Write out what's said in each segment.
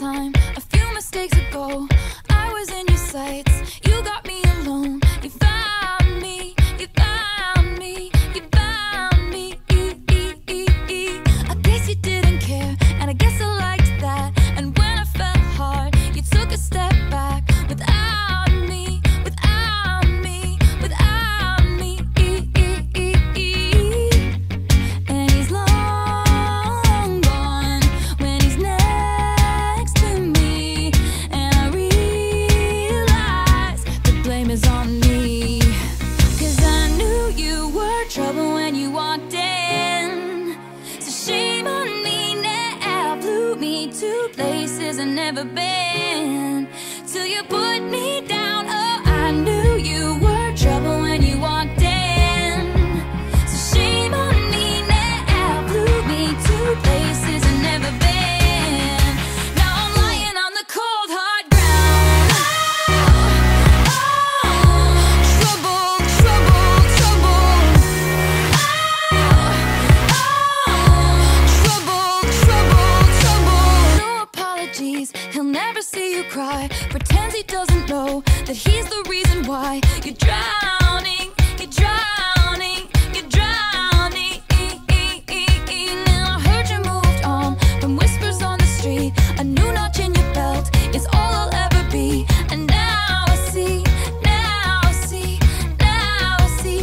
time, a few mistakes ago, I was in your sights. You got me alone. You found me. You found me. You found me. I guess you didn't care, and I guess I liked that. And when I fell hard, you took a step back. Without me, without me, without me. And he's long gone when he's next to me. And I realize the blame is on me. 'Cause I knew you were trouble when you walked in. So shame on me now, blew me to places I've never been. Till you put me down, oh, I knew you were trouble when you walked in. So shame on me now, blew me to places I've never been. Now I'm lying on the cold hard ground. Oh, trouble, trouble, trouble. Trouble, trouble, trouble. No apologies, he'll never see you cry. Pretends he doesn't know that he's the reason why you're drowning, you're drowning, you're drowning. Now I heard you moved on from whispers on the street. A new notch in your belt is all I'll ever be. And now I see, now I see, now I see.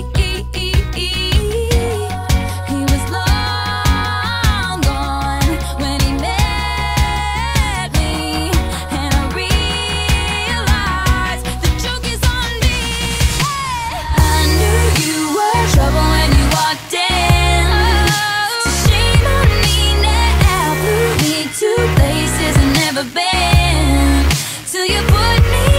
He was long gone when he met me. And I realized the joke is on me. I knew you were trouble when you walked in. So shame on me now, blew me to places I've never been. Till you put me